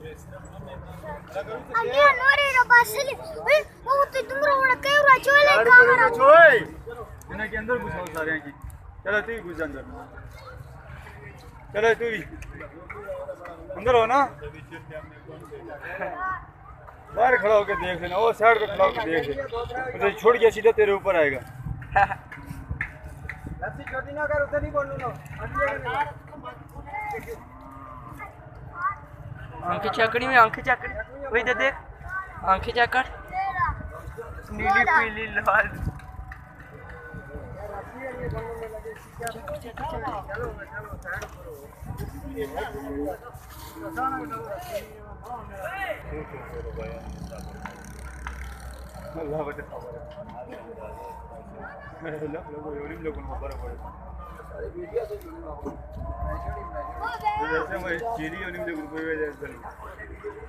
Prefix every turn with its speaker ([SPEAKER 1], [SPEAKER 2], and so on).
[SPEAKER 1] Alia nore ro basili. वो तो तुमरो बड़ा केवरा चोले कामरा
[SPEAKER 2] छोय इना के अंदर घुसाओ सारे की। चलो तू भी घुस अंदर। चलो तू भी अंदर हो ना। बाहर खड़ा होकर देख लेना, वो साइड पे खड़ा होकर देख ले, उसे छोड़ के सीधा तेरे ऊपर आएगा। लस्सी छोटी ना कर, उधर नहीं बोलूं ना।
[SPEAKER 3] आंखें चकड़ी में आंखें चकड़ी वही तो देख आंखें चकड़ नीली पीली लाल
[SPEAKER 2] अल्लाह बचा लोगों को बराबर जैसे मैं चीरी और निम्न ग्रुप में